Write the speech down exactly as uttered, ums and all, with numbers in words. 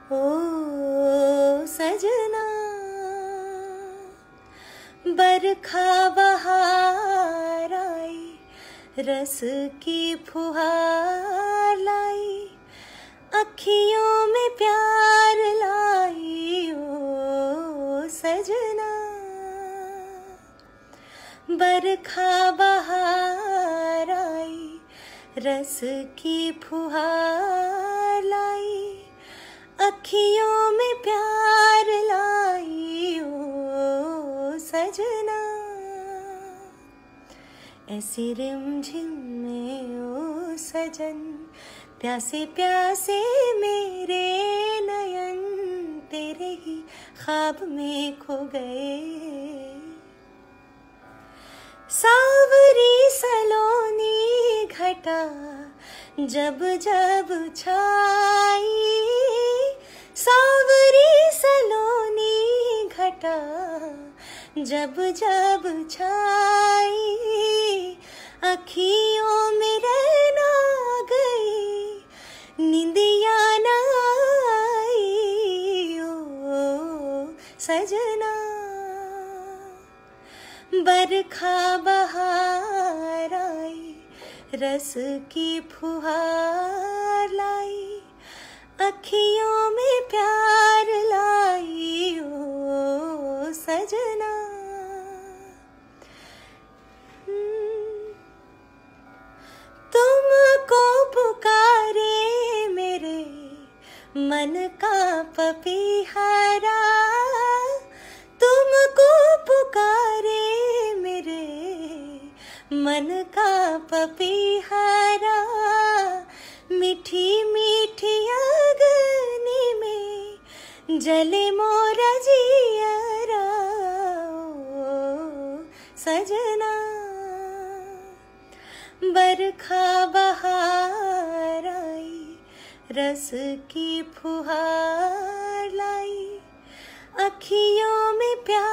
ओ सजना, बरखा बहार आई, रस की फुहार लाई, अखियों में प्यार लाई। ओ सजना, बरखा बहार आई, रस की फुहार लाई, अखियों में प्यार लाई। ओ सजना, ऐसी रिमझिम में ओ सजन, प्यासे प्यासे मेरे नयन, तेरे ही ख्वाब में खो गए। सावरी सलोनी घटा जब जब छाई, सावरी सलोनी घटा जब जब छाई, अखियों में रहना गई, निंदिया न आई। ओ सजना, बरखा बहार आई, रस की फुहार लाई, अखियों में प्यार लाई। ओ सजना, तुमको पुकारे मेरे मन का पपीहारा, तुमको पुकारे मेरे मन का पपीहारा, मीठी मीठी अग्नि में जले मोरा जियरा। ओ सजना, बरखा बहार आई, रस की फुहार लाई, अखियों में प्यार